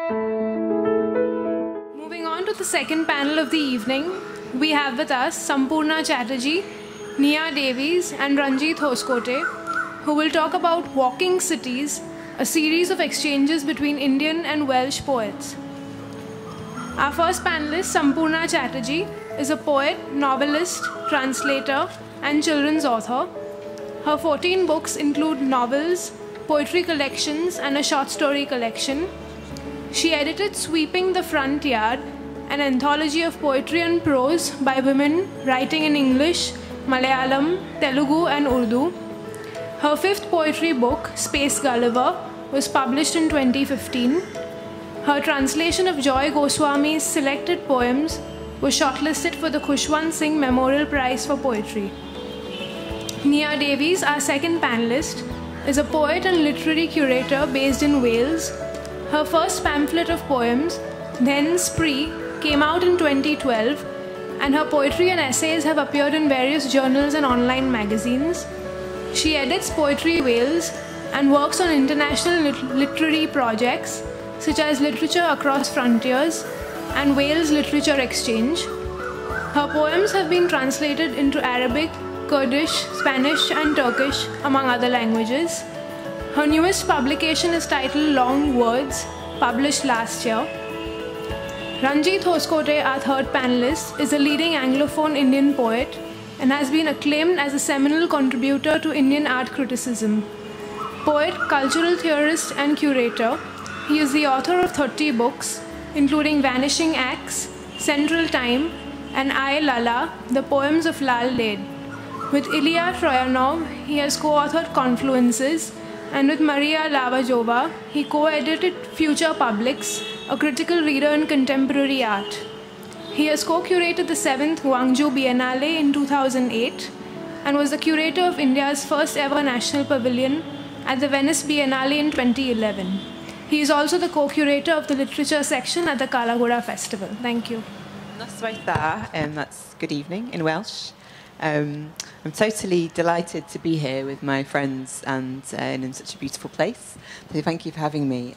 Moving on to the second panel of the evening, we have with us Sampurna Chattarji, Nia Davies and Ranjit Hoskote, who will talk about Walking Cities, a series of exchanges between Indian and Welsh poets. Our first panelist, Sampurna Chattarji, is a poet, novelist, translator, and children's author. Her 14 books include novels, poetry collections, and a short story collection. She edited Sweeping the Front Yard, an anthology of poetry and prose by women writing in English, Malayalam, Telugu, and Urdu. Her fifth poetry book, Space Gulliver, was published in 2015. Her translation of Joy Goswami's selected poems was shortlisted for the Khushwant Singh Memorial Prize for Poetry. Nia Davies, our second panelist, is a poet and literary curator based in Wales. Her first pamphlet of poems, Then Spree, came out in 2012, and her poetry and essays have appeared in various journals and online magazines. She edits Poetry Wales and works on international literary projects such as Literature Across Frontiers and Wales Literature Exchange. Her poems have been translated into Arabic, Kurdish, Spanish, and Turkish, among other languages. Her newest publication is titled Long Words, published last year. Ranjit Hoskote, our third panelist, is a leading Anglophone Indian poet and has been acclaimed as a seminal contributor to Indian art criticism. Poet, cultural theorist, and curator, he is the author of 30 books, including Vanishing Acts, Central Time, and I, Lala, the poems of Lal Ded. With Ilya Troyanov, he has co-authored Confluences, and with Maria Lavajova, he co-edited Future Publics, a critical reader in contemporary art. He has co-curated the 7th Gwangju Biennale in 2008 and was the curator of India's first ever national pavilion at the Venice Biennale in 2011. He is also the co-curator of the literature section at the Kalagoda Festival. Thank you. That's good evening in Welsh. I'm totally delighted to be here with my friends and in such a beautiful place. So thank you for having me.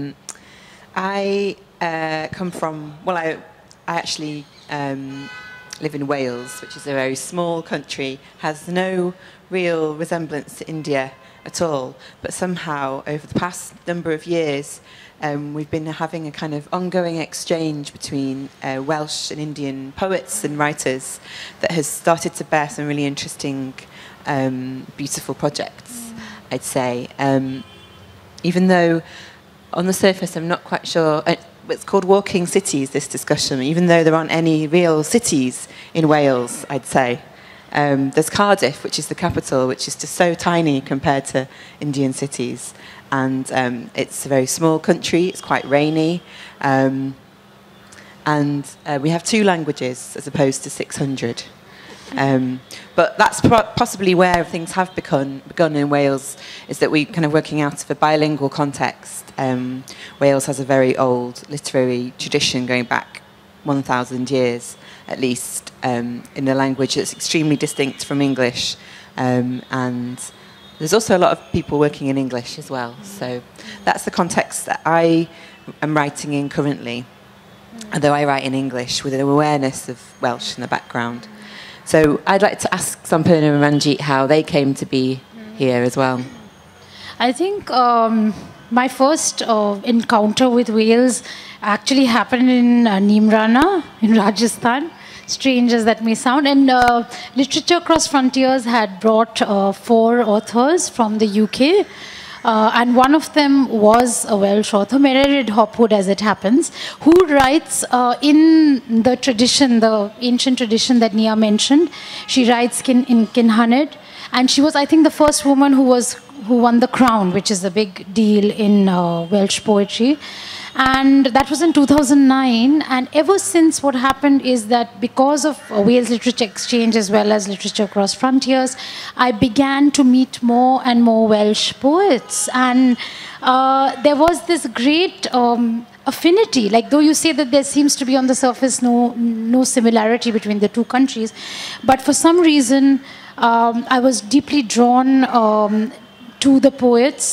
I come from, I actually live in Wales, which is a very small country, has no real resemblance to India at all, but somehow over the past number of years we've been having a kind of ongoing exchange between Welsh and Indian poets and writers that has started to bear some really interesting, beautiful projects, I'd say. Even though on the surface I'm not quite sure, it's called Walking Cities, this discussion, even though there aren't any real cities in Wales, I'd say. There's Cardiff, which is the capital, which is just so tiny compared to Indian cities. And it's a very small country, it's quite rainy. And we have 2 languages as opposed to 600. But that's possibly where things have begun in Wales, is that we're kind of working out of a bilingual context. Wales has a very old literary tradition going back 1,000 years, at least, in a language that's extremely distinct from English. And there's also a lot of people working in English as well. So that's the context that I am writing in currently, although I write in English with an awareness of Welsh in the background. So I'd like to ask Sampurna and Ranjit how they came to be here as well. I think my first encounter with Wales actually happened in Neemrana in Rajasthan, strange as that may sound. And Literature Across Frontiers had brought 4 authors from the UK. And one of them was a Welsh author, Mererid Hopwood, as it happens, who writes in the tradition, the ancient tradition that Nia mentioned. She writes in Kinhuned, and she was, I think, the first woman who won the crown, which is a big deal in Welsh poetry. And that was in 2009. And ever since, what happened is that because of Wales Literature Exchange as well as Literature Across Frontiers, I began to meet more and more Welsh poets. And there was this great affinity, like though you say that there seems to be on the surface no similarity between the 2 countries, but for some reason I was deeply drawn to the poets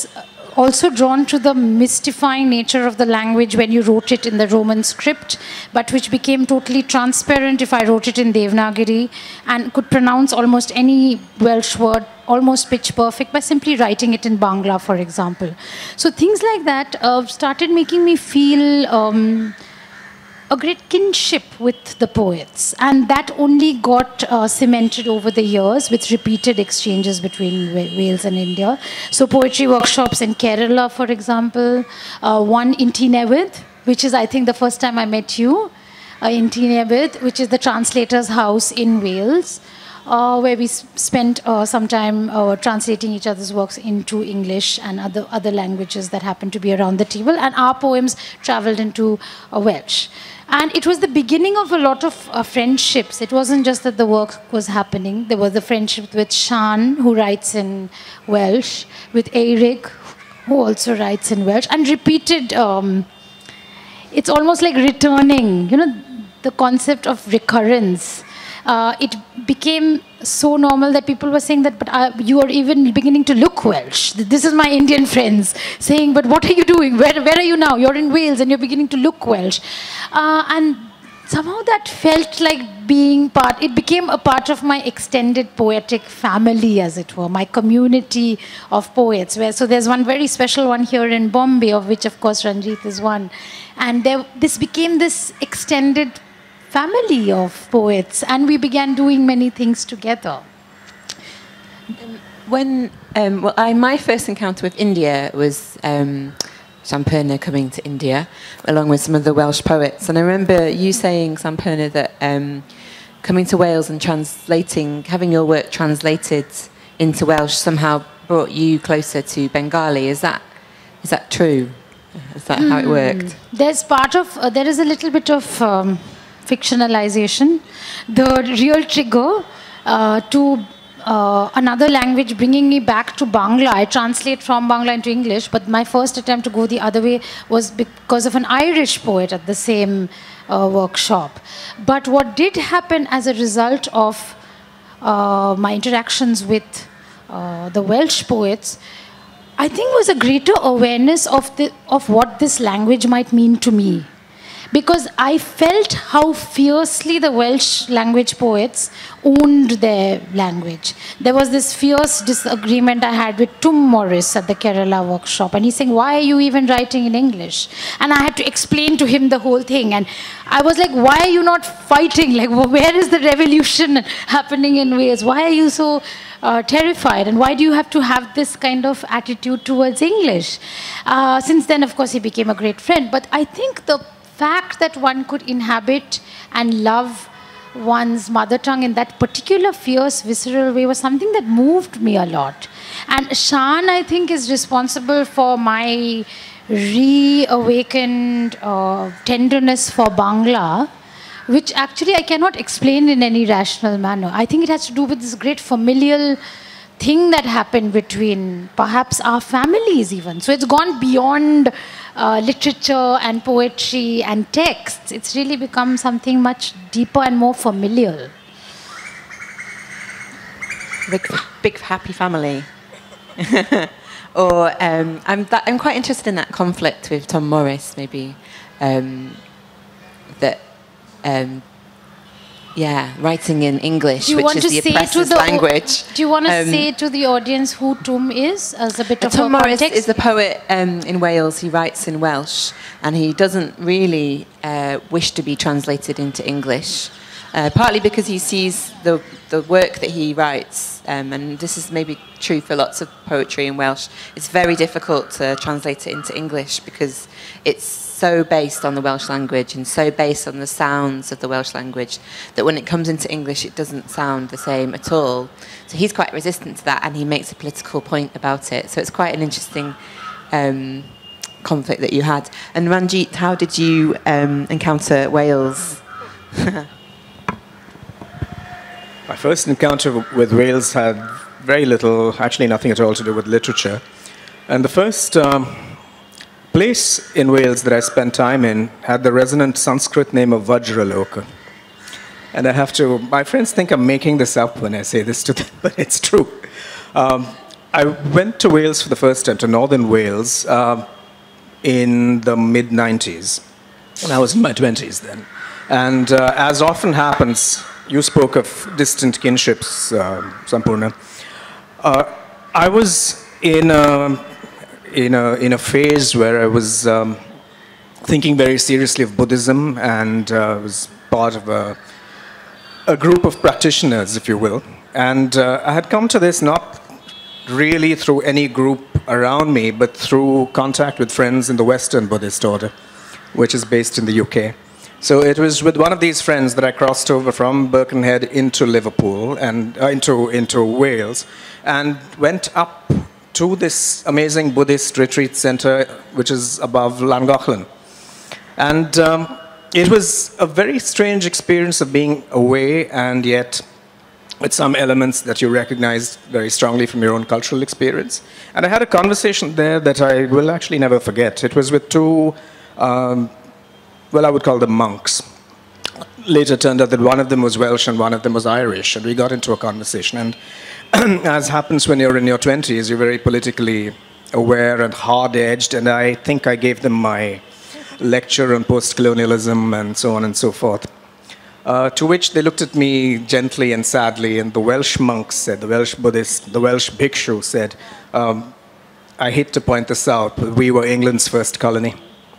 also drawn to the mystifying nature of the language when you wrote it in the Roman script, but which became totally transparent if I wrote it in Devanagari, and could pronounce almost any Welsh word almost pitch perfect by simply writing it in Bangla, for example. So things like that started making me feel a great kinship with the poets. And that only got cemented over the years with repeated exchanges between Wales and India. So poetry workshops in Kerala, for example, one in Tea Newydd, which is, I think, the first time I met you, in Tea Newydd, which is the translator's house in Wales, where we spent some time translating each other's works into English and other languages that happened to be around the table. And our poems traveled into Welsh. And it was the beginning of a lot of friendships. It wasn't just that the work was happening. There was the friendship with Sian, who writes in Welsh, with Eirik, who also writes in Welsh, and repeated, it's almost like returning, you know, the concept of recurrence. It became so normal that people were saying that, but you are even beginning to look Welsh. This is my Indian friends saying, but what are you doing? Where are you now? You're in Wales and you're beginning to look Welsh. And somehow that felt like being part, it became a part of my extended poetic family, as it were, my community of poets. So there's one very special one here in Bombay, of which, of course, Ranjit is one. And this became this extended family of poets, and we began doing many things together. My first encounter with India was Sampurna coming to India, along with some of the Welsh poets. And I remember you saying, Sampurna, that coming to Wales and having your work translated into Welsh somehow brought you closer to Bengali. Is that true? Is that how it worked? There is a little bit of fictionalization. The real trigger to another language bringing me back to Bangla. I translate from Bangla into English, but my first attempt to go the other way was because of an Irish poet at the same workshop. But what did happen as a result of my interactions with the Welsh poets, I think, was a greater awareness of what this language might mean to me. Because I felt how fiercely the Welsh language poets owned their language. There was this fierce disagreement I had with Tom Morris at the Kerala workshop. And he's saying, why are you even writing in English? And I had to explain to him the whole thing. And I was like, why are you not fighting? Like, where is the revolution happening in Wales? Why are you so terrified? And why do you have to have this kind of attitude towards English? Since then, of course, he became a great friend. But I think the fact that one could inhabit and love one's mother tongue in that particular fierce, visceral way was something that moved me a lot. And Sian, I think, is responsible for my reawakened tenderness for Bangla, which actually I cannot explain in any rational manner. I think it has to do with this great familial thing that happened between perhaps our families even. So it's gone beyond literature and poetry and texts. It's really become something much deeper and more familial. Big happy family. Or I'm quite interested in that conflict with Tom Morris, maybe, writing in English, which is the oppressor's language. Do you want to say to the audience who Tom is, as a bit of Tom a Morris context? is a poet in Wales. He writes in Welsh, and he doesn't really wish to be translated into English, partly because he sees the work that he writes, and this is maybe true for lots of poetry in Welsh. It's very difficult to translate it into English because it's so based on the Welsh language and so based on the sounds of the Welsh language that when it comes into English, it doesn't sound the same at all. So he's quite resistant to that, and he makes a political point about it. So it's quite an interesting conflict that you had. And Ranjit, how did you encounter Wales? My first encounter with Wales had very little, actually nothing at all to do with literature. And the first place in Wales that I spent time in had the resonant Sanskrit name of Vajraloka. And I have to, my friends think I'm making this up when I say this to them, but it's true. I went to Wales for the first time, to northern Wales, in the mid-90s. And I was in my 20s then. And as often happens, you spoke of distant kinships, Sampurna. I was in a phase where I was thinking very seriously of Buddhism, and was part of a group of practitioners, if you will. And I had come to this not really through any group around me, but through contact with friends in the Western Buddhist order, which is based in the UK. So it was with one of these friends that I crossed over from Birkenhead into Liverpool and into Wales, and went up to this amazing Buddhist retreat center, which is above Llangollen. And it was a very strange experience of being away, and yet with some elements that you recognized very strongly from your own cultural experience. And I had a conversation there that I will actually never forget. It was with two, well, I would call them monks. Later turned out that one of them was Welsh and one of them was Irish, and we got into a conversation. And as happens when you're in your 20s, you're very politically aware and hard-edged, and I think I gave them my lecture on post-colonialism and so on and so forth. To which they looked at me gently and sadly, and the Welsh monks said, the Welsh Buddhist, the Welsh bhikshu said, I hate to point this out, but we were England's first colony.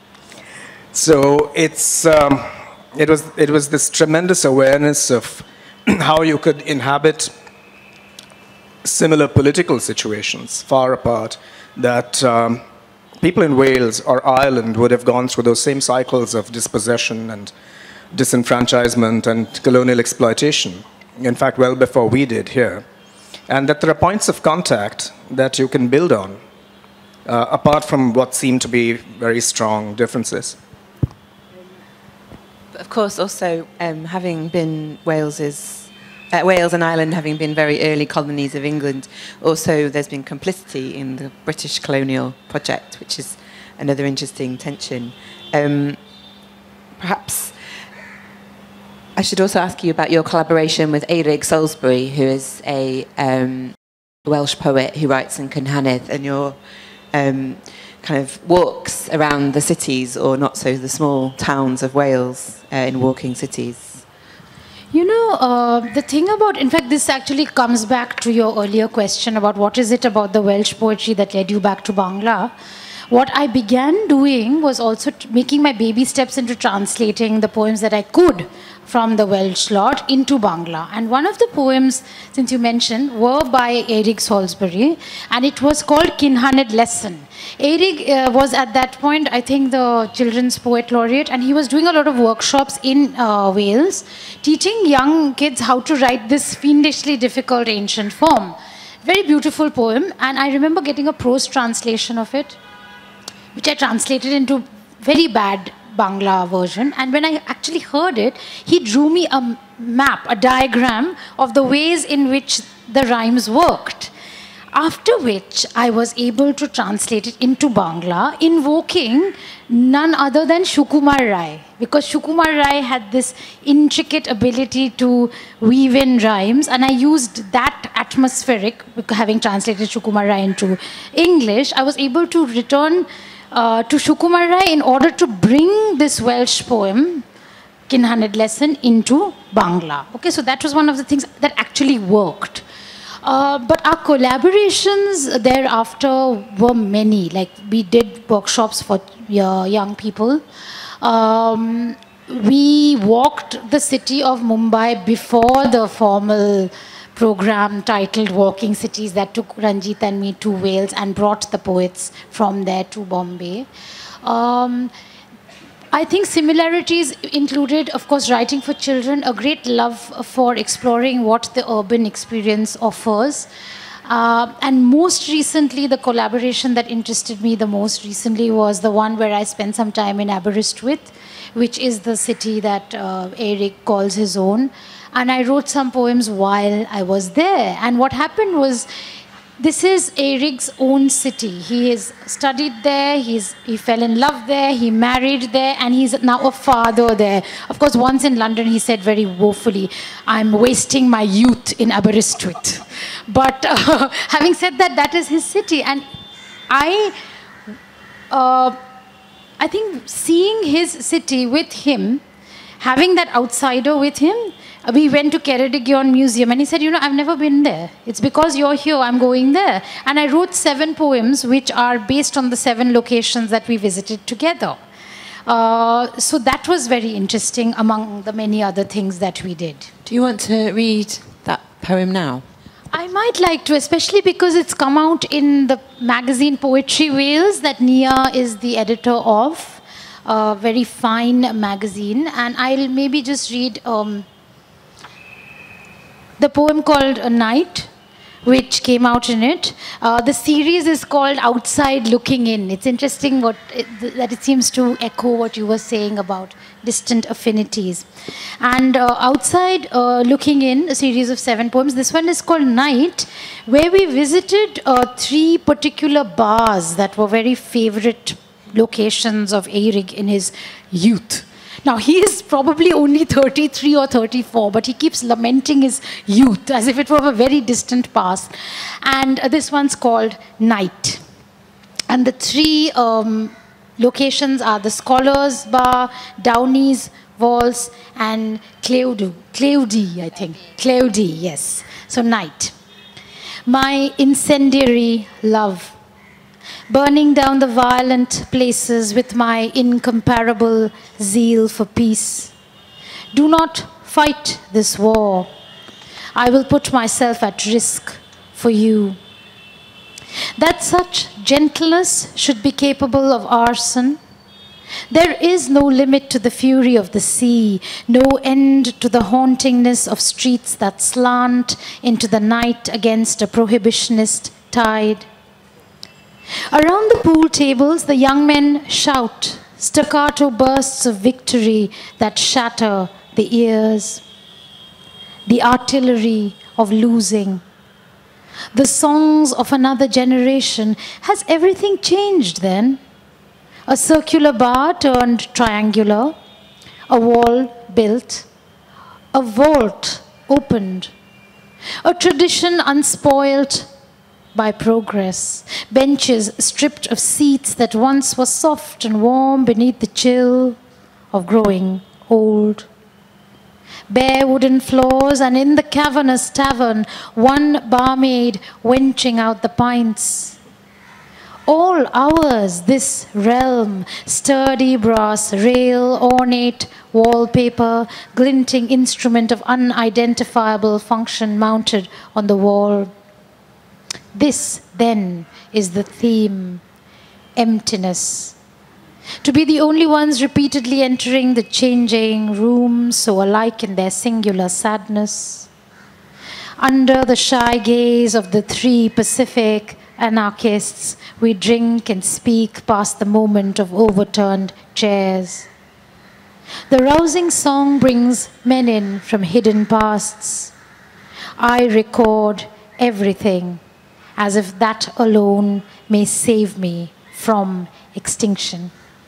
So it was this tremendous awareness of how you could inhabit similar political situations far apart, that people in Wales or Ireland would have gone through those same cycles of dispossession and disenfranchisement and colonial exploitation, in fact, well before we did here. And that there are points of contact that you can build on, apart from what seem to be very strong differences. Of course, also, having been Wales and Ireland having been very early colonies of England, also there's been complicity in the British colonial project, which is another interesting tension. Perhaps I should also ask you about your collaboration with Eirig Salisbury, who is a Welsh poet who writes in Cynhannedd, and your kind of walks around the cities, or not so the small towns of Wales in walking cities. You know, the thing about, in fact, this actually comes back to your earlier question about what is it about the Welsh poetry that led you back to Bangla. What I began doing was also making my baby steps into translating the poems that I could from the Welsh lot into Bangla. And one of the poems, since you mentioned, were by Eirig Salisbury, and it was called Cynhannedd Lesson. Eirig was at that point, I think, the Children's Poet Laureate, and he was doing a lot of workshops in Wales, teaching young kids how to write this fiendishly difficult ancient form. Very beautiful poem, and I remember getting a prose translation of it, which I translated into very bad Bangla version. And when I actually heard it, he drew me a map, a diagram of the ways in which the rhymes worked. After which I was able to translate it into Bangla, invoking none other than Shukumar Rai. Because Shukumar Rai had this intricate ability to weave in rhymes, and I used that atmospheric, having translated Shukumar Rai into English, I was able to return to Shukumar Rai in order to bring this Welsh poem, Cynhannedd Lesson, into Bangla. Okay, so that was one of the things that actually worked. But our collaborations thereafter were many. Like, we did workshops for young people. We walked the city of Mumbai before the formal program titled Walking Cities that took Ranjit and me to Wales and brought the poets from there to Bombay. I think similarities included, of course, writing for children, a great love for exploring what the urban experience offers. And most recently, the collaboration that interested me the most recently was the one where I spent some time in Aberystwyth, which is the city that Eirig calls his own. And I wrote some poems while I was there. And what happened was, this is Eirig's own city. He has studied there, he fell in love there, he married there, and he's now a father there. Of course, once in London, he said very woefully, I'm wasting my youth in Aberystwyth. But having said that, that is his city. And I think seeing his city with him, having that outsider with him, we went to Ceredigion Museum and he said, I've never been there. It's because you're here, I'm going there. And I wrote 7 poems which are based on the 7 locations that we visited together. So that was very interesting among the many other things that we did. Do you want to read that poem now? I might like to, especially because it's come out in the magazine Poetry Wales that Nia is the editor of. A very fine magazine. And I'll maybe just read the poem called A Night, which came out in it. The series is called Outside Looking In. It's interesting that it seems to echo what you were saying about distant affinities. And Outside Looking In, a series of 7 poems. This one is called Night, where we visited 3 particular bars that were very favorite locations of Eirik in his youth. Now, he is probably only 33 or 34, but he keeps lamenting his youth as if it were a very distant past. And this one's called Night. And the 3 locations are the Scholars Bar, Downey's Waltz, and Cleudi, I think. Cleudi, yes. So, Night. My incendiary love, burning down the violent places with my incomparable zeal for peace. Do not fight this war. I will put myself at risk for you. That such gentleness should be capable of arson. There is no limit to the fury of the sea, no end to the hauntingness of streets that slant into the night against a prohibitionist tide. Around the pool tables, the young men shout staccato bursts of victory that shatter the ears. The artillery of losing. The songs of another generation. Has everything changed then? A circular bar turned triangular. A wall built. A vault opened. A tradition unspoilt by progress, benches stripped of seats that once were soft and warm beneath the chill of growing old. Bare wooden floors, and in the cavernous tavern, one barmaid wenching out the pints. All ours, this realm, sturdy brass rail, ornate wallpaper, glinting instrument of unidentifiable function mounted on the wall. This, then, is the theme, emptiness. To be the only ones repeatedly entering the changing rooms, so alike in their singular sadness. Under the shy gaze of the 3 Pacific anarchists, we drink and speak past the moment of overturned chairs. The rousing song brings men in from hidden pasts. I record everything, as if that alone may save me from extinction.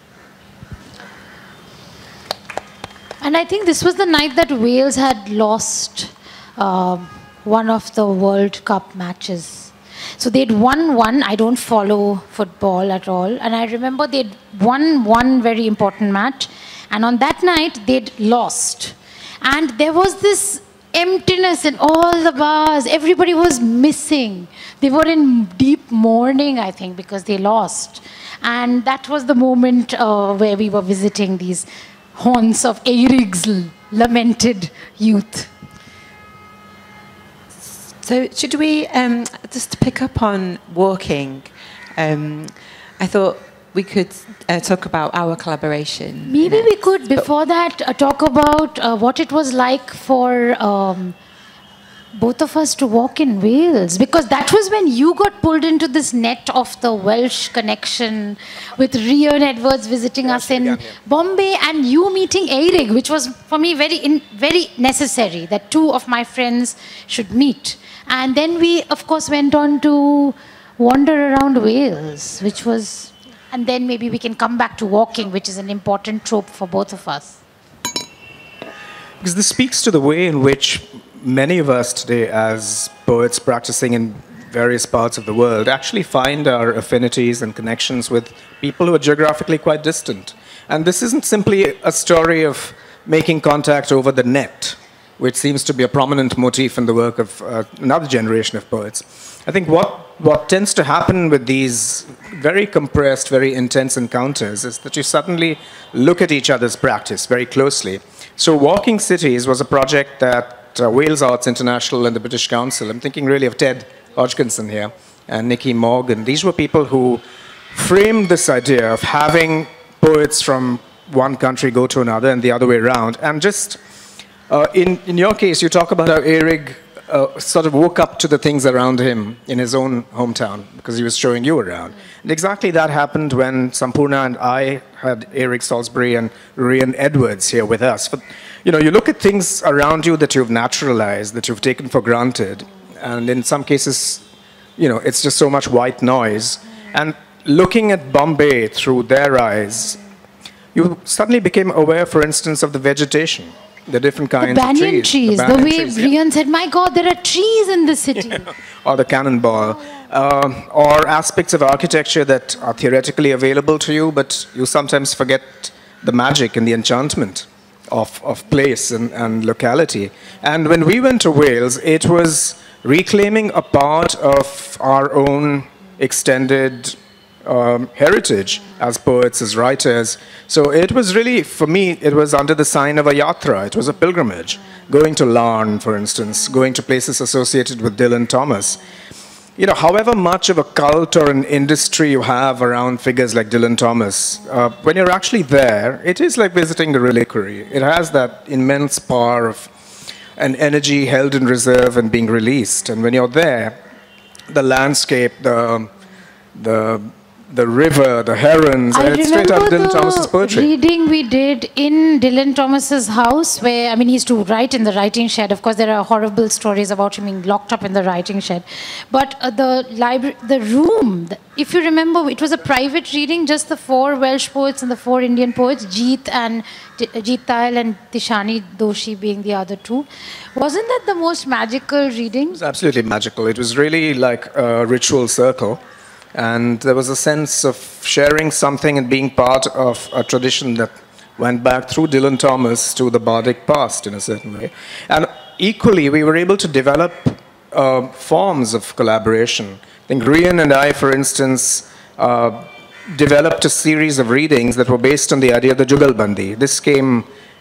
And I think this was the night that Wales had lost one of the World Cup matches. So they'd won one. I don't follow football at all. And I remember they'd won one very important match. And on that night, they'd lost. And there was this emptiness in all the bars. Everybody was missing. They were in deep mourning, I think, because they lost. And that was the moment where we were visiting these haunts of Eirik's lamented youth. So should we just pick up on walking? I thought we could talk about our collaboration. Maybe we could, before that, talk about what it was like for both of us to walk in Wales. Because that was when you got pulled into this net of the Welsh connection with Rian Edwards visiting us in Bombay and you meeting Eirik, which was for me very necessary that 2 of my friends should meet. And then we, of course, went on to wander around Wales, which was... And then maybe we can come back to walking, which is an important trope for both of us. Because this speaks to the way in which many of us today, as poets practicing in various parts of the world, actually find our affinities and connections with people who are geographically quite distant. And this isn't simply a story of making contact over the net, which seems to be a prominent motif in the work of another generation of poets. I think what tends to happen with these very compressed, very intense encounters is that you suddenly look at each other's practice very closely. So Walking Cities was a project that Wales Arts International and the British Council, I'm thinking really of Ted Hodgkinson here, and Nicky Morgan. These were people who framed this idea of having poets from one country go to another and the other way around. And just, in your case, you talk about how Eric sort of woke up to the things around him in his own hometown because he was showing you around. And exactly that happened when Sampurna and I had Eric Salisbury and Rian Edwards here with us. But, you know, you look at things around you that you've naturalized, that you've taken for granted, and in some cases, you know, it's just so much white noise. And looking at Bombay through their eyes, you suddenly became aware, for instance, of the vegetation, the different kinds of trees. The way Rian said, my God, there are trees in the city. Or the cannonball. Or aspects of architecture that are theoretically available to you, but you sometimes forget the magic and the enchantment of place and locality. And when we went to Wales, it was reclaiming a part of our own extended heritage as poets, as writers. So it was really, for me, it was under the sign of a yatra. It was a pilgrimage. Going to Larne, for instance, going to places associated with Dylan Thomas. You know, however much of a cult or an industry you have around figures like Dylan Thomas, when you're actually there, it is like visiting the reliquary. It has that immense power of an energy held in reserve and being released. And when you're there, the landscape, the river, the herons, and it's straight out of Dylan Thomas's poetry. Reading we did in Dylan Thomas's house, where, I mean, he used to write in the writing shed. Of course, there are horrible stories about him being locked up in the writing shed. But the library, the room, if you remember, it was a private reading, just the 4 Welsh poets and the 4 Indian poets, Jeet Tayal and Tishani Doshi being the other 2. Wasn't that the most magical reading? It was absolutely magical. It was really like a ritual circle. And there was a sense of sharing something and being part of a tradition that went back through Dylan Thomas to the bardic past in a certain way. And equally, we were able to develop forms of collaboration. I think Rian and I, for instance, developed a series of readings that were based on the idea of the Jugalbandi. This came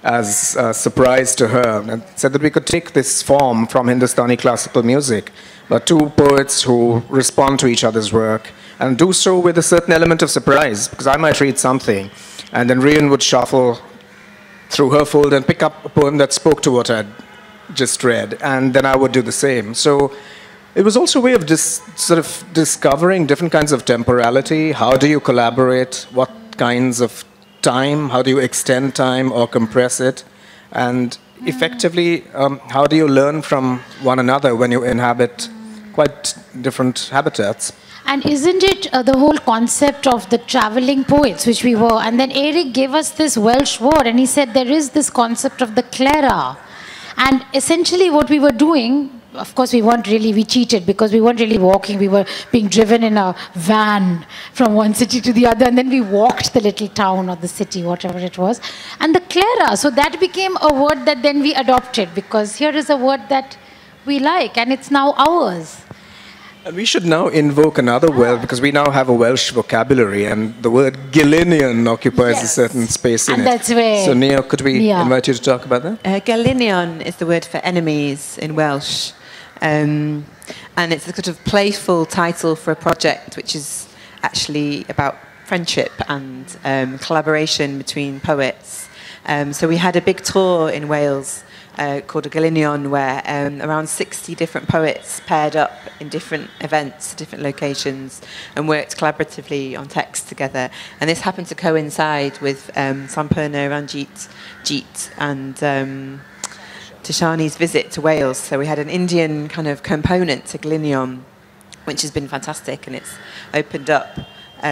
as a surprise to her, and said that we could take this form from Hindustani classical music, but 2 poets who respond to each other's work, and do so with a certain element of surprise, because I might read something, and then Rian would shuffle through her folder and pick up a poem that spoke to what I'd just read, and then I would do the same. So it was also a way of sort of discovering different kinds of temporality. How do you collaborate? What kinds of time? How do you extend time or compress it? And effectively, how do you learn from one another when you inhabit quite different habitats? And isn't it the whole concept of the traveling poets, which we were, and then Eric gave us this Welsh word, and he said there is this concept of the clara. And essentially what we were doing, of course we cheated because we weren't really walking, we were being driven in a van from one city to the other, and then we walked the little town or the city, whatever it was. And the clara, so that became a word that then we adopted, because here is a word that we like, and it's now ours. And we should now invoke another word, because we now have a Welsh vocabulary, and the word Gilinion occupies a certain space in it. That's where... So, Nia, could we invite you to talk about that? Gilinion is the word for enemies in Welsh. And it's a sort of playful title for a project which is actually about friendship and collaboration between poets. So we had a big tour in Wales called a Gilinion, where around 60 different poets paired up in different events, different locations, and worked collaboratively on text together. And this happened to coincide with Sampurna, Ranjit, Jeet, and Tishani's visit to Wales. So we had an Indian kind of component to Gilinion, which has been fantastic, and it's opened up.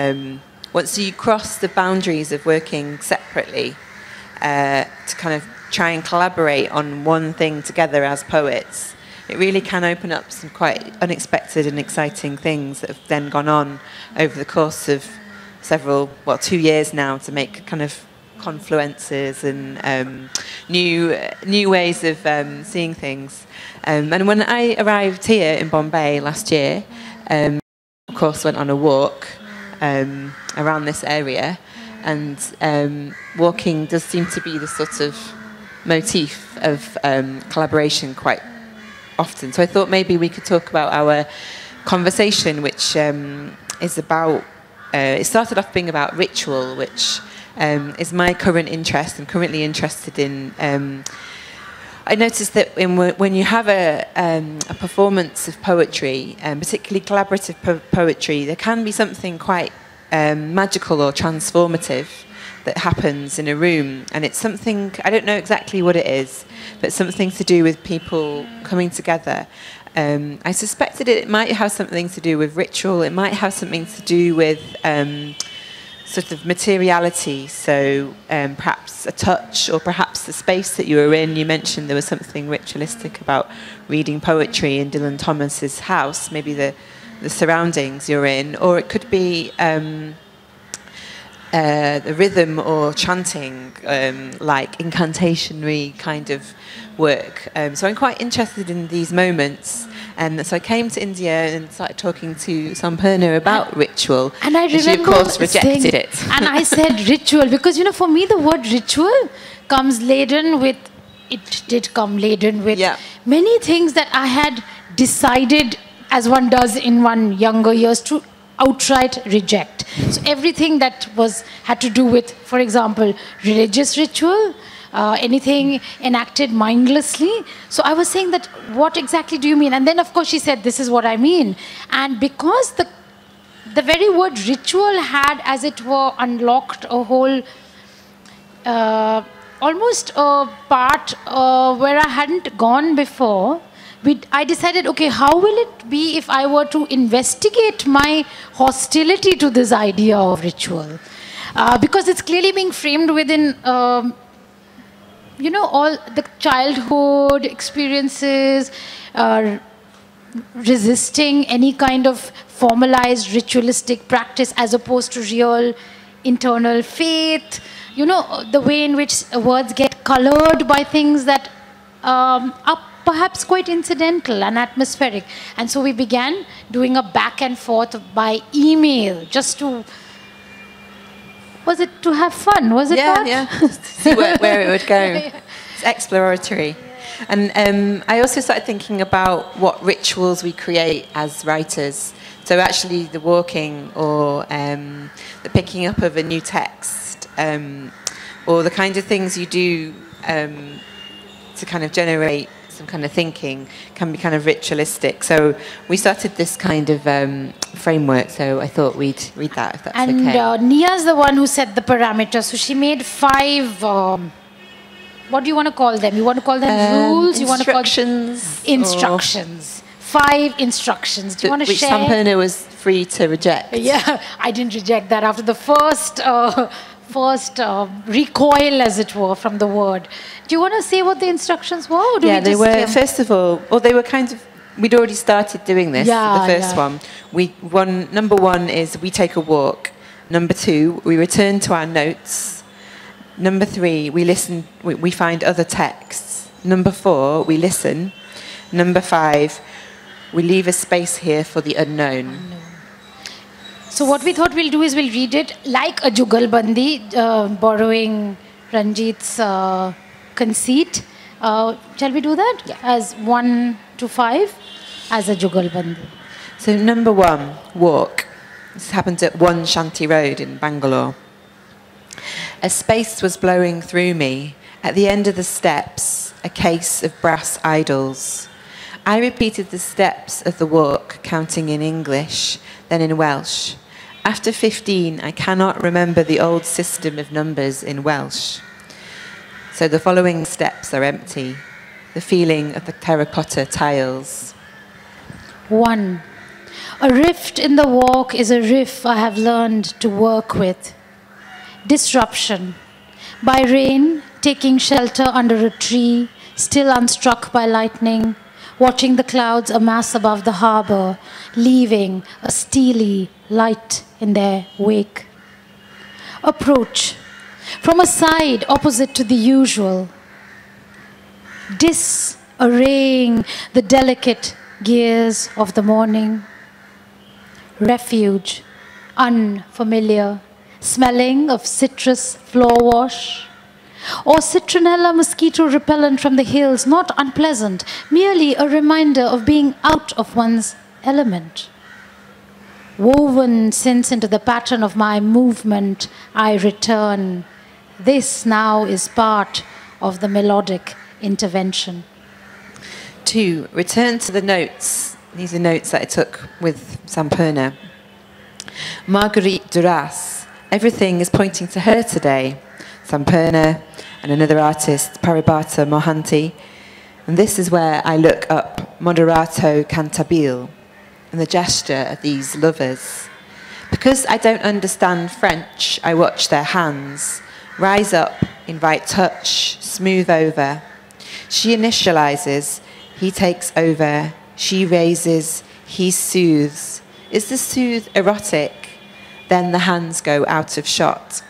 Once you cross the boundaries of working separately, to kind of try and collaborate on one thing together as poets, it really can open up some quite unexpected and exciting things that have then gone on over the course of 2 years now, to make kind of confluences and new ways of seeing things. And when I arrived here in Bombay last year, of course went on a walk around this area, and walking does seem to be the sort of motif of collaboration quite often. So I thought maybe we could talk about our conversation, which is about, it started off being about ritual, which is my current interest. I'm currently interested in, I noticed that when you have a performance of poetry, particularly collaborative poetry, there can be something quite magical or transformative that happens in a room, and it's something, I don't know exactly what it is, but something to do with people coming together. I suspected it might have something to do with ritual, it might have something to do with sort of materiality, so perhaps a touch, or perhaps the space that you were in. You mentioned there was something ritualistic about reading poetry in Dylan Thomas's house, maybe the surroundings you're in, or it could be the rhythm or chanting, like incantationary kind of work. So I'm quite interested in these moments. And so I came to India and started talking to Sampurna about ritual. And I remember she, of course, rejected it. And I said ritual, because, you know, for me the word ritual comes laden with, it did come laden with many things that I had decided, as one does in one younger years, to outright reject. So everything that had to do with, for example, religious ritual, anything enacted mindlessly. So I was saying that, what exactly do you mean? And then, of course, she said, this is what I mean. And because the very word ritual had, as it were, unlocked a whole, almost a part where I hadn't gone before, I decided, okay, how will it be if I were to investigate my hostility to this idea of ritual? Because it's clearly being framed within, you know, all the childhood experiences, resisting any kind of formalized ritualistic practice as opposed to real internal faith. You know, the way in which words get colored by things that are perhaps quite incidental and atmospheric. And so we began doing a back and forth by email, just to, was it to have fun? Was it that? Yeah, just to see where it would go. It's exploratory. And I also started thinking about what rituals we create as writers. So actually the walking, or the picking up of a new text, or the kind of things you do to kind of generate some kind of thinking, can be kind of ritualistic. So we started this kind of framework, so I thought we'd read that, if that's okay. And Nia's the one who set the parameters. So she made 5, what do you want to call them? You want to call them rules? You want to call them instructions. 5 instructions. Do you want to share? Which Sampurna was free to reject. Yeah, I didn't reject that after the first recoil, as it were, from the word. Do you want to say what the instructions were? Or do yeah, we they just were, first of all, they were kind of, we'd already started doing this, the first one. Number 1 is we take a walk. Number 2, we return to our notes. Number 3, we listen, we find other texts. Number 4, we listen. Number 5, we leave a space here for the unknown. So what we thought we'll do is we'll read it like a Jugalbandi, borrowing Ranjit's conceit. Shall we do that? Yeah. As 1 to 5, as a Jugalbandi. So number 1, walk. This happened at 1 Shanti Road in Bangalore. A space was blowing through me. At the end of the steps, a case of brass idols. I repeated the steps of the walk, counting in English, then in Welsh. After 15, I cannot remember the old system of numbers in Welsh. So the following steps are empty. The feeling of the terracotta tiles. 1. A rift in the walk is a riff I have learned to work with. Disruption. By rain, taking shelter under a tree, still unstruck by lightning, watching the clouds amass above the harbor, leaving a steely light in their wake. Approach from a side opposite to the usual, disarraying the delicate gears of the morning. Refuge, unfamiliar, smelling of citrus floor wash, or citronella mosquito repellent from the hills, not unpleasant, merely a reminder of being out of one's element. Woven since into the pattern of my movement, I return. This now is part of the melodic intervention. 2, return to the notes. These are notes that I took with Sampurna. Marguerite Duras. Everything is pointing to her today. Sampurna and another artist, Paribata Mohanty. And this is where I look up Moderato Cantabile and the gesture of these lovers. Because I don't understand French, I watch their hands. Rise up, invite touch, smooth over. She initializes, he takes over. She raises, he soothes. Is the soothe erotic? Then the hands go out of shot.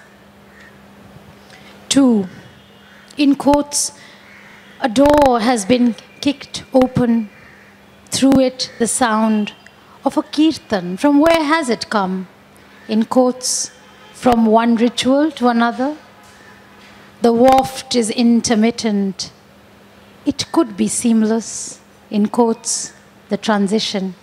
2, in quotes, a door has been kicked open. Through it, the sound of a kirtan. From where has it come? In quotes, from one ritual to another. The waft is intermittent. It could be seamless. In quotes, the transition.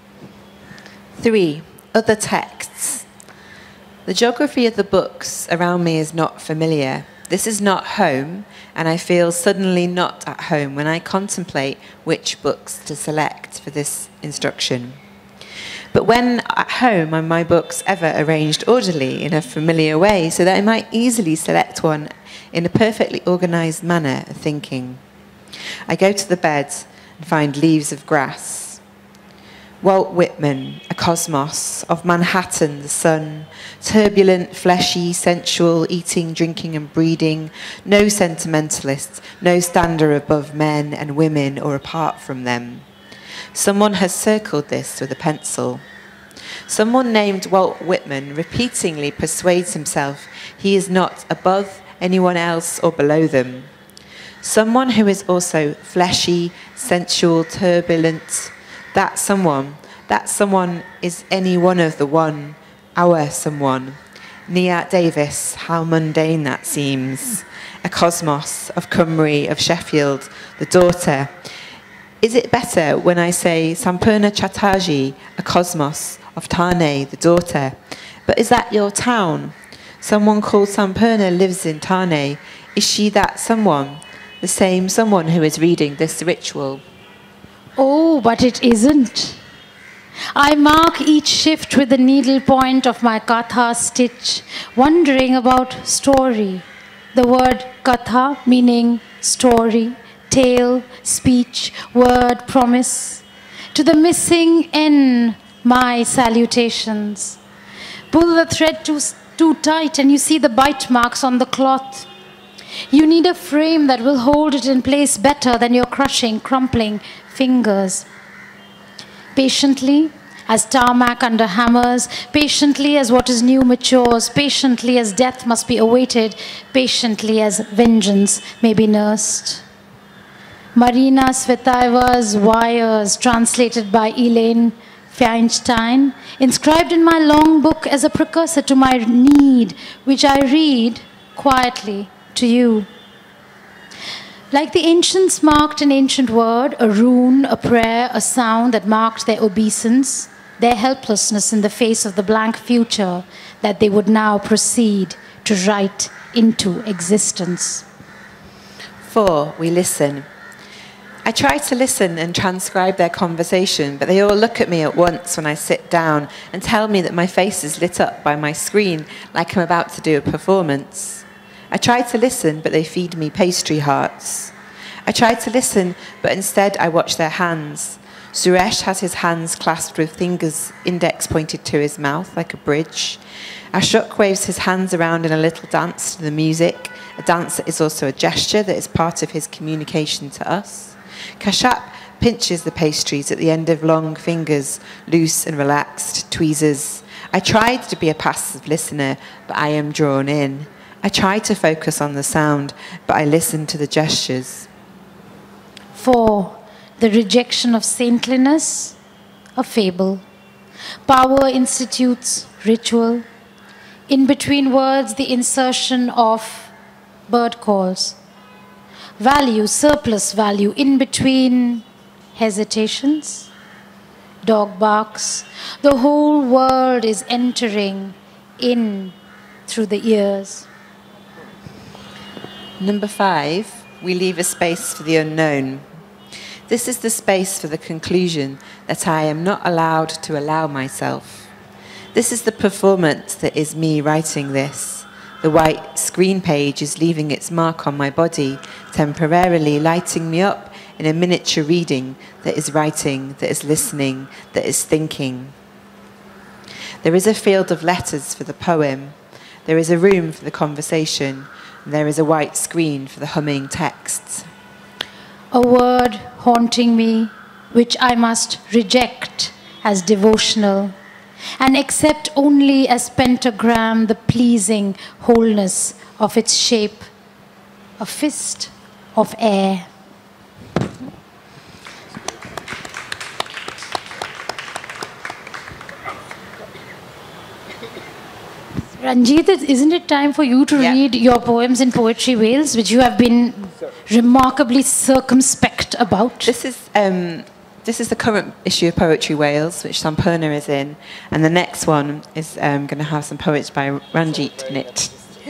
3, other texts. The geography of the books around me is not familiar. This is not home, and I feel suddenly not at home when I contemplate which books to select for this instruction. But when at home, are my books ever arranged orderly in a familiar way so that I might easily select one in a perfectly organised manner of thinking? I go to the bed and find Leaves of Grass. Walt Whitman, A Cosmos, of Manhattan, the sun, turbulent, fleshy, sensual, eating, drinking and breeding, no sentimentalist, no stander above men and women or apart from them. Someone has circled this with a pencil. Someone named Walt Whitman repeatedly persuades himself he is not above anyone else or below them. Someone who is also fleshy, sensual, turbulent. That someone is any one of the one, our someone. Nia Davies, how mundane that seems. A Cosmos, of Cymru, of Sheffield, the daughter. Is it better when I say Sampurna Chattarji, a Cosmos, of Thane, the daughter? But is that your town? Someone called Sampurna lives in Thane. Is she that someone? The same someone who is reading this ritual? Oh, but it isn't. I mark each shift with the needle point of my katha stitch, wondering about story. The word katha meaning story, tale, speech, word, promise. To the missing N, my salutations. Pull the thread too tight and you see the bite marks on the cloth. You need a frame that will hold it in place better than your crushing, crumpling fingers. Patiently, as tarmac under hammers, patiently as what is new matures, patiently as death must be awaited, patiently as vengeance may be nursed. Marina Svetaeva's Wires, translated by Elaine Feinstein, inscribed in my long book as a precursor to my need, which I read quietly to you. Like the ancients marked an ancient word, a rune, a prayer, a sound that marked their obeisance, their helplessness in the face of the blank future that they would now proceed to write into existence. 4, we listen. I try to listen and transcribe their conversation, but they all look at me at once when I sit down and tell me that my face is lit up by my screen like I'm about to do a performance. I try to listen, but they feed me pastry hearts. I try to listen, but instead I watch their hands. Suresh has his hands clasped with fingers, index pointed to his mouth like a bridge. Ashok waves his hands around in a little dance to the music, a dance that is also a gesture that is part of his communication to us. Kashyap pinches the pastries at the end of long fingers, loose and relaxed, tweezers. I tried to be a passive listener, but I am drawn in. I try to focus on the sound, but I listen to the gestures. 4. The rejection of saintliness, a fable. Power institutes ritual. In between words, the insertion of bird calls. Value, surplus value, in between hesitations. Dog barks. The whole world is entering in through the ears. Number 5, we leave a space for the unknown. This is the space for the conclusion that I am not allowed to allow myself. This is the performance that is me writing this. The white screen page is leaving its mark on my body, temporarily lighting me up in a miniature reading that is writing, that is listening, that is thinking. There is a field of letters for the poem. There is a room for the conversation. And there is a white screen for the humming texts. A word haunting me, which I must reject as devotional, and accept only as pentagram the pleasing wholeness of its shape, a fist of air. Ranjit, isn't it time for you to read your poems in Poetry Wales, which you have been remarkably circumspect about? This is the current issue of Poetry Wales, which Sampurna is in, and the next one is going to have some poets by Ranjit in it.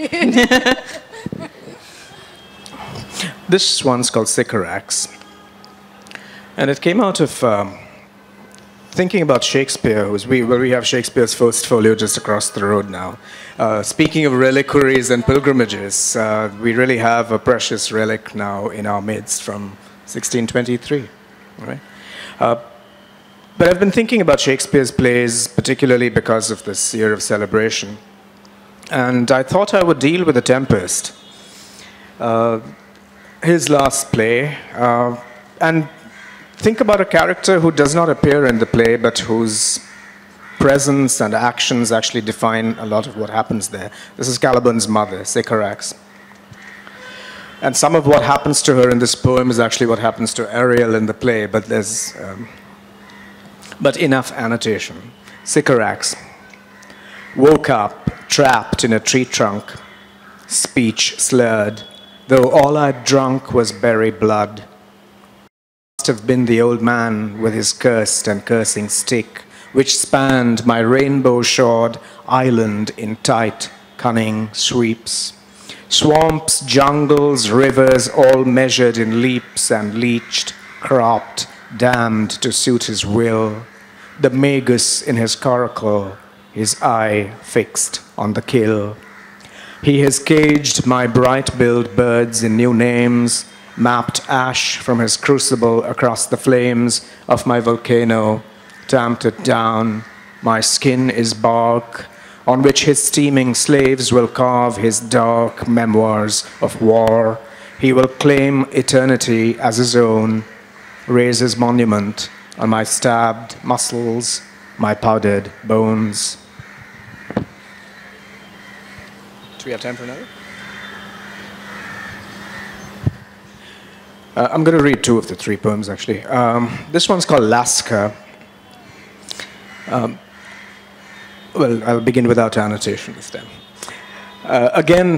This one's called Sycorax, and it came out of thinking about Shakespeare. We have Shakespeare's first folio just across the road now. Speaking of reliquaries and pilgrimages, we really have a precious relic now in our midst from 1623. Right? But I've been thinking about Shakespeare's plays, particularly because of this year of celebration. And I thought I would deal with The Tempest, his last play, and think about a character who does not appear in the play, but whose presence and actions actually define a lot of what happens there. This is Caliburn's mother, Sycorax. And some of what happens to her in this poem is actually what happens to Ariel in the play, but there's but enough annotation. Sycorax woke up, trapped in a tree trunk, speech slurred, though all I'd drunk was berry blood. Must have been the old man with his cursed and cursing stick, which spanned my rainbow-shored island in tight, cunning sweeps. Swamps, jungles, rivers, all measured in leaps and leached, cropped, damned to suit his will. The magus in his coracle, his eye fixed on the kill. He has caged my bright-billed birds in new names, mapped ash from his crucible across the flames of my volcano, tamped it down. My skin is bark, on which his steaming slaves will carve his dark memoirs of war. He will claim eternity as his own, raise his monument on my stabbed muscles, my powdered bones. Do we have time for another? I'm going to read 2 of the 3 poems, actually. This one's called Lascar. Well, I'll begin without annotation this time. Again,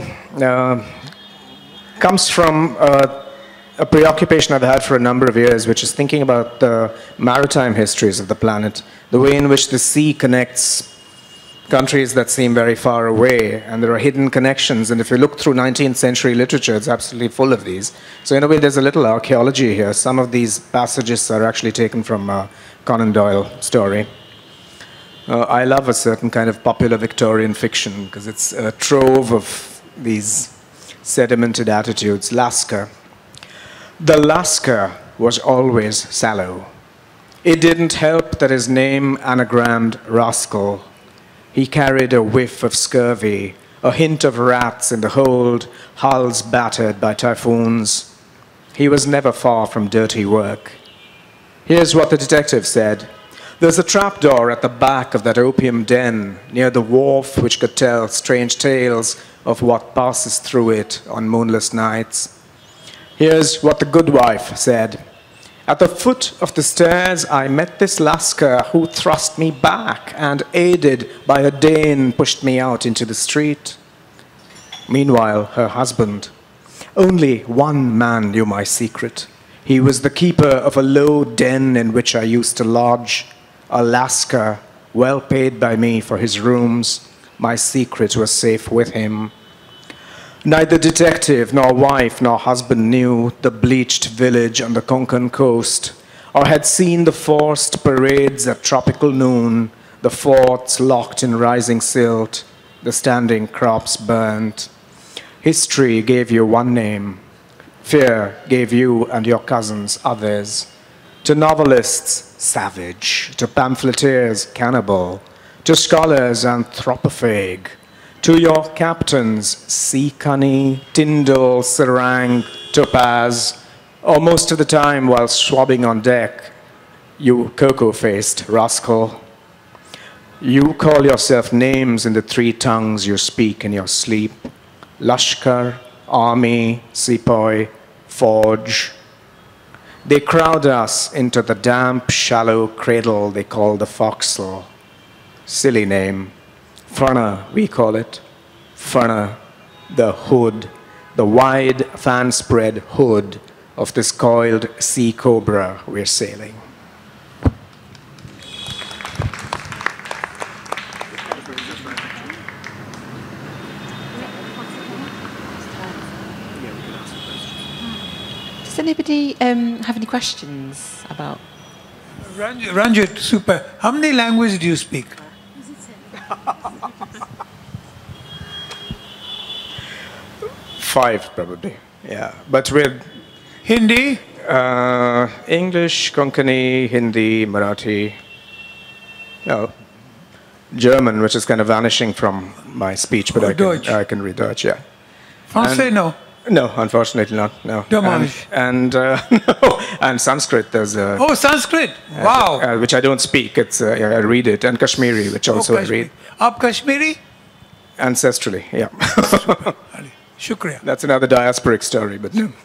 comes from a preoccupation I've had for a number of years, which is thinking about the maritime histories of the planet, the way in which the sea connects countries that seem very far away, and there are hidden connections. And if you look through 19th century literature, it's absolutely full of these. So in a way, there's a little archaeology here. Some of these passages are actually taken from a Conan Doyle story. I love a certain kind of popular Victorian fiction because it's a trove of these sedimented attitudes. Lascar. The Lascar was always sallow. It didn't help that his name anagrammed rascal. He carried a whiff of scurvy, a hint of rats in the hold, hulls battered by typhoons. He was never far from dirty work. Here's what the detective said. There's a trapdoor at the back of that opium den near the wharf which could tell strange tales of what passes through it on moonless nights. Here's what the good wife said. At the foot of the stairs, I met this Lascar who thrust me back and, aided by a Dane, pushed me out into the street. Meanwhile, her husband. Only one man knew my secret. He was the keeper of a low den in which I used to lodge. A Lascar, well paid by me for his rooms. My secret was safe with him. Neither detective, nor wife, nor husband knew the bleached village on the Konkan coast, or had seen the forced parades at tropical noon, the forts locked in rising silt, the standing crops burnt. History gave you one name. Fear gave you and your cousins others. To novelists, savage. To pamphleteers, cannibal. To scholars, anthropophage. To your captains, sea cunny, Tyndall, serang, topaz, or most of the time while swabbing on deck, you cocoa-faced rascal. You call yourself names in the three tongues you speak in your sleep. Lashkar, army, sepoy, forge. They crowd us into the damp, shallow cradle they call the forecastle. Silly name. Furna, we call it. Furna, the hood, the wide fan-spread hood of this coiled sea cobra we're sailing. Does anybody have any questions about? Ranjit, super. How many languages do you speak? 5 probably, yeah. But with Hindi? English, Konkani, Hindi, Marathi, German, which is kind of vanishing from my speech, but I can read Dutch, yeah. Français, no? No, unfortunately not, no. Dommage. And and Sanskrit, there's a... Oh, Sanskrit, wow. which I don't speak, it's, I read it, and Kashmiri, which also I read. Aap Kashmiri? Ancestrally, yeah. Shukriya. That's another diasporic story, but no.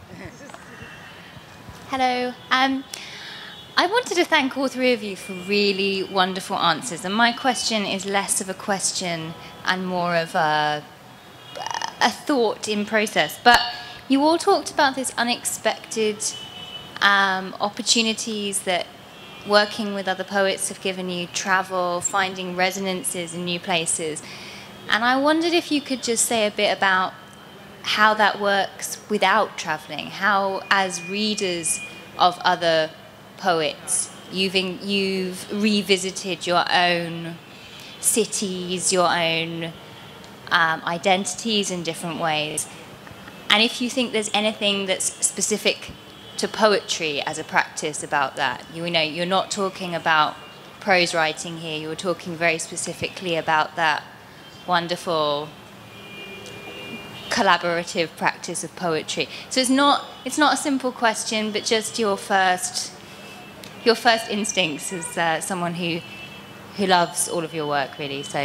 Hello. I wanted to thank all three of you for really wonderful answers. And my question is less of a question and more of a thought in process. But you all talked about this unexpected opportunities that working with other poets have given you, travel, finding resonances in new places. And I wondered if you could just say a bit about how that works without traveling, how as readers of other poets, you've revisited your own cities, your own identities in different ways. And if you think there's anything that's specific to poetry as a practice about that. You know, you're not talking about prose writing here, you're talking very specifically about that wonderful collaborative practice of poetry. So it's not a simple question, but just your first instincts as someone who loves all of your work, really. So.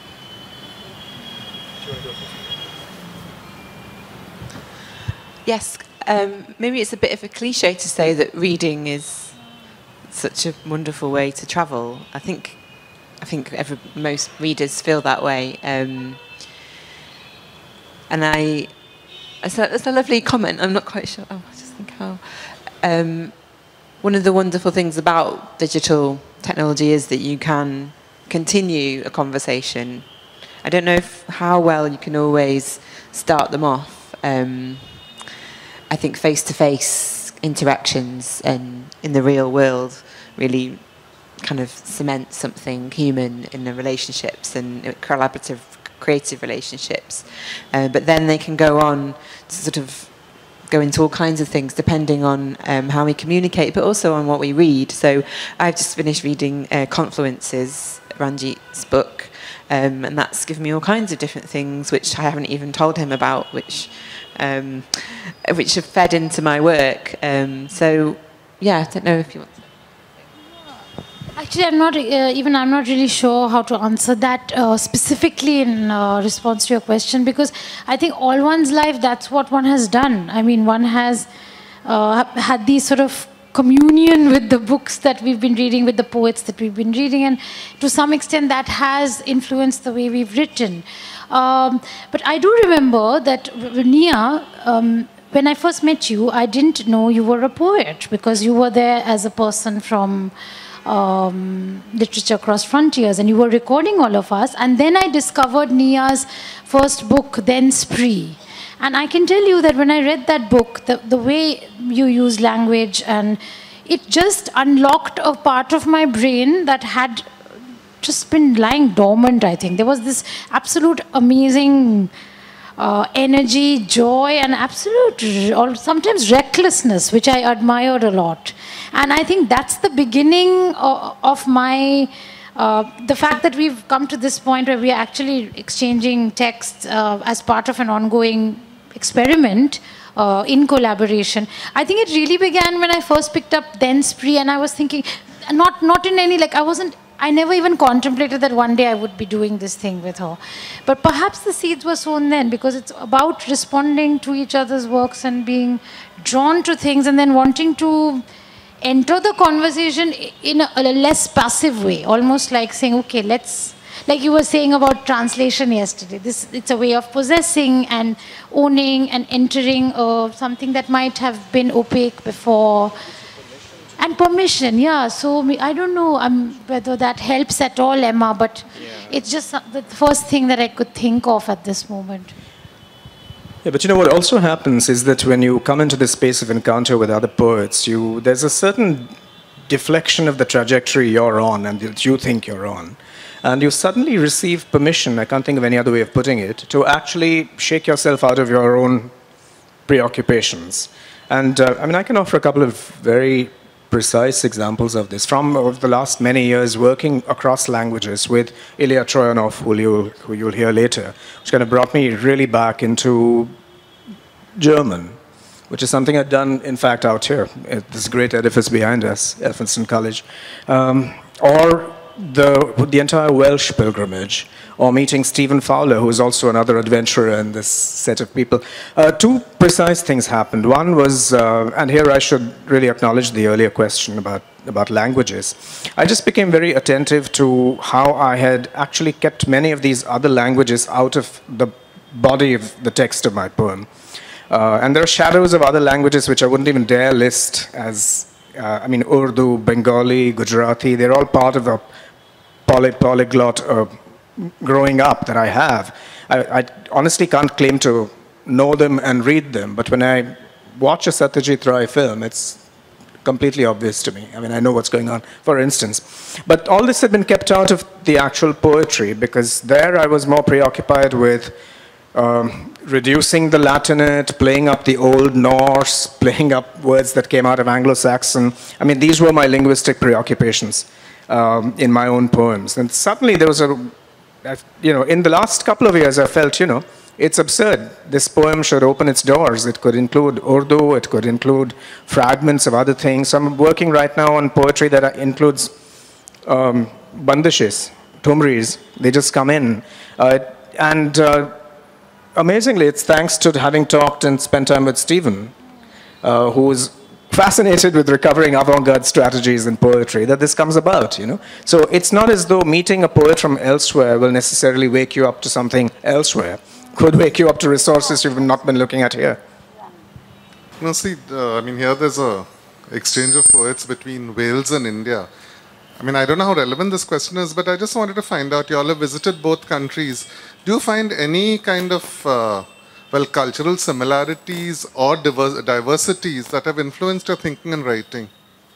Yes, maybe it's a bit of a cliche to say that reading is such a wonderful way to travel. I think most readers feel that way. And it's a lovely comment. I'm not quite sure. I just think how one of the wonderful things about digital technology is that you can continue a conversation. I don't know how well you can always start them off. I think face-to-face interactions and in the real world really kind of cement something human in the relationships and collaborative, creative relationships. But then they can go on to sort of go into all kinds of things depending on how we communicate, but also on what we read. So I've just finished reading Confluences, Ranjit's book, And that's given me all kinds of different things, which I haven't even told him about, which have fed into my work. So, yeah, I don't know if you want to. Actually, I'm not really sure how to answer that specifically in response to your question, because I think all one's life, that's what one has done. I mean, one has had these sort of communion with the books that we've been reading, with the poets that we've been reading, and to some extent that has influenced the way we've written. But I do remember that, Nia, when I first met you, I didn't know you were a poet, because you were there as a person from Literature Across Frontiers, and you were recording all of us. And then I discovered Nia's first book, Then Spree. And I can tell you that when I read that book, the way you use language, and it just unlocked a part of my brain that had just been lying dormant, I think. There was this absolute amazing energy, joy, and absolute, or sometimes recklessness, which I admired a lot. And I think that's the beginning of my, the fact that we've come to this point where we are actually exchanging texts as part of an ongoing experiment in collaboration. I think it really began when I first picked up Then Spree, and I was thinking, not in any, like, I never even contemplated that one day I would be doing this thing with her. But perhaps the seeds were sown then, because it's about responding to each other's works and being drawn to things, and then wanting to enter the conversation in a less passive way, almost like saying, okay, let's, like you were saying about translation yesterday, it's a way of possessing and owning and entering something that might have been opaque before. And permission, yeah. So I don't know whether that helps at all, Emma, but it's just the first thing that I could think of at this moment. Yeah, but you know what also happens is that when you come into this space of encounter with other poets, there's a certain deflection of the trajectory you're on and that you think you're on. And you suddenly receive permission, I can't think of any other way of putting it, to actually shake yourself out of your own preoccupations. And I mean, I can offer a couple of very precise examples of this from over the last many years working across languages with Ilya Troyanov, who you'll hear later, which kind of brought me really back into German, which is something I'd done, in fact, out here at this great edifice behind us, Elphinstone College, or the entire Welsh pilgrimage, or meeting Stephen Fowler, who is also another adventurer in this set of people. Two precise things happened. One was, and here I should really acknowledge the earlier question about languages. I just became very attentive to how I had actually kept many of these other languages out of the body of the text of my poem. And there are shadows of other languages which I wouldn't even dare list as, I mean, Urdu, Bengali, Gujarati, they're all part of a polyglot growing up that I have. I honestly can't claim to know them and read them, but when I watch a Satyajit Ray film, it's completely obvious to me. I mean, I know what's going on, for instance. But all this had been kept out of the actual poetry, because there I was more preoccupied with reducing the Latinate, playing up the Old Norse, playing up words that came out of Anglo-Saxon. I mean, these were my linguistic preoccupations in my own poems. And suddenly there was in the last couple of years I felt, it's absurd. This poem should open its doors. It could include Urdu, it could include fragments of other things. So I'm working right now on poetry that includes bandishes, tumris. They just come in. Amazingly, it's thanks to having talked and spent time with Stephen, who's fascinated with recovering avant-garde strategies in poetry, that this comes about, So it's not as though meeting a poet from elsewhere will necessarily wake you up to something elsewhere. Could wake you up to resources you've not been looking at here. No, see, I mean, here there's a exchange of poets between Wales and India. I mean, I don't know how relevant this question is, but I just wanted to find out, you all have visited both countries. Do you find any kind of cultural similarities or diversities that have influenced your thinking and writing?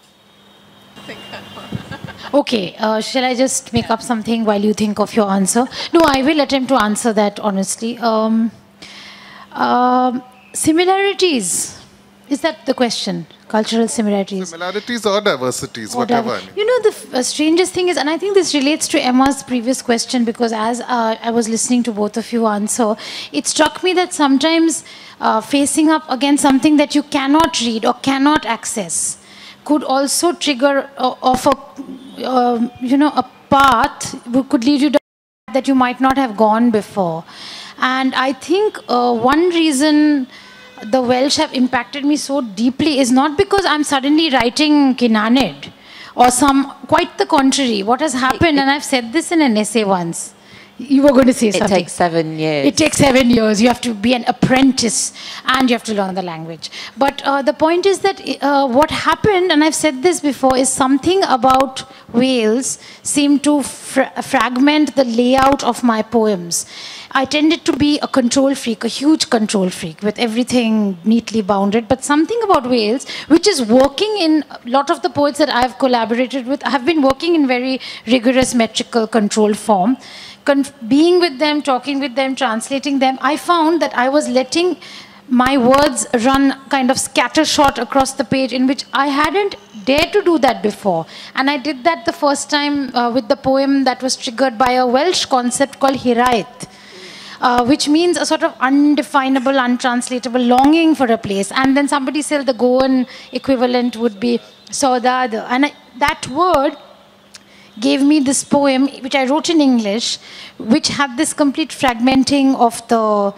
Okay, shall I just make up something while you think of your answer? No, I will attempt to answer that honestly. Similarities is that the question? Cultural similarities? Similarities or diversities, whatever. I mean. You know, the strangest thing is, and I think this relates to Emma's previous question, because as I was listening to both of you answer, it struck me that sometimes facing up against something that you cannot read or cannot access could also trigger off a path could lead you down that you might not have gone before. And I think one reason the Welsh have impacted me so deeply is not because I'm suddenly writing Kinaned or quite the contrary. What has happened, and I've said this in an essay once, you were going to say something. It takes 7 years. It takes 7 years. You have to be an apprentice and you have to learn the language. But the point is that what happened, and I've said this before, is something about Wales seemed to fragment the layout of my poems. I tended to be a control freak, a huge control freak, with everything neatly bounded. But something about Wales, which is working in a lot of the poets that I've collaborated with, have been working in very rigorous metrical control form. Being with them, talking with them, translating them, I found that I was letting my words run kind of scattershot across the page, in which I hadn't dared to do that before. And I did that the first time with the poem that was triggered by a Welsh concept called Hiraeth, which means a sort of undefinable, untranslatable longing for a place. And then somebody said the Goan equivalent would be Saudade. And that word gave me this poem, which I wrote in English, which had this complete fragmenting of the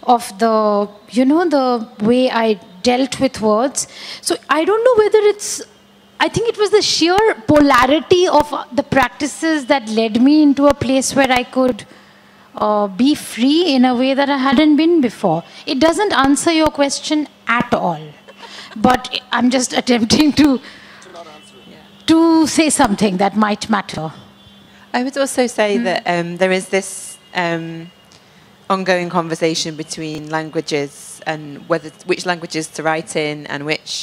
way I dealt with words. So I don't know whether I think it was the sheer polarity of the practices that led me into a place where I could be free in a way that I hadn't been before. It doesn't answer your question at all, but I'm just attempting to say something that might matter. I would also say that there is this ongoing conversation between languages and which languages to write in and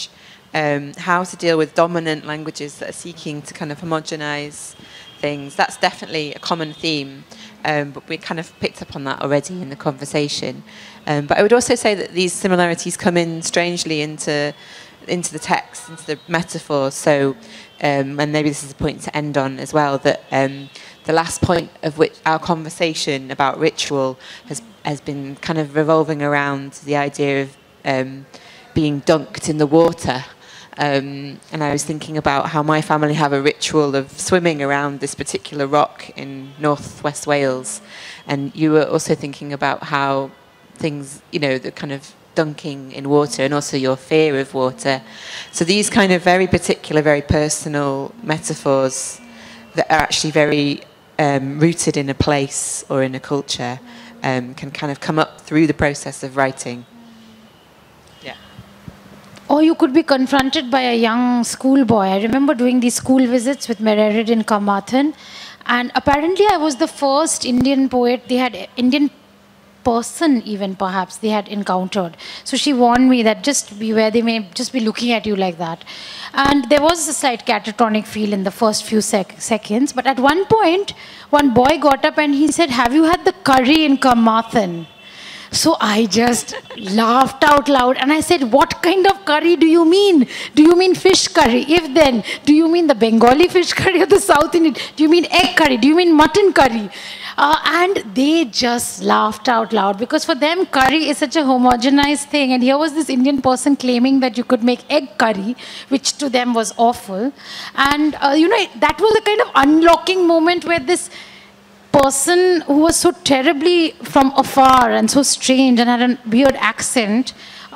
how to deal with dominant languages that are seeking to kind of homogenize things. That's definitely a common theme, but we kind of picked up on that already in the conversation. But I would also say that these similarities come in strangely into the text, into the metaphors. So, and maybe this is a point to end on as well, that the last point of which our conversation about ritual has been kind of revolving around the idea of being dunked in the water. And I was thinking about how my family have a ritual of swimming around this particular rock in northwest Wales. And you were also thinking about how things, the kind of dunking in water and also your fear of water. So these kind of very particular, very personal metaphors that are actually very rooted in a place or in a culture can kind of come up through the process of writing. Yeah. Or you could be confronted by a young schoolboy. I remember doing these school visits with Mererid in Carmarthen, and apparently I was the first Indian poet Indian person even perhaps they had encountered. So she warned me that just beware, they may just be looking at you like that. And there was a slight catatonic feel in the first few seconds. But at one point, one boy got up and he said, "Have you had the curry in Carmarthen?" So I just laughed out loud and I said, "What kind of curry do you mean? Do you mean fish curry? If then, do you mean the Bengali fish curry or the South Indian? Do you mean egg curry? Do you mean mutton curry?" And they just laughed out loud, because for them curry is such a homogenized thing. And here was this Indian person claiming that you could make egg curry, which to them was awful. And that was a kind of unlocking moment where this person who was so terribly from afar and so strange and had a weird accent,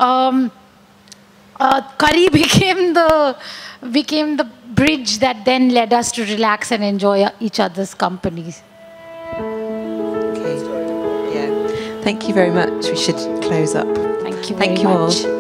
curry became the bridge that then led us to relax and enjoy each other's company. Okay. Yeah. Thank you very much. We should close up. Thank you very much. All.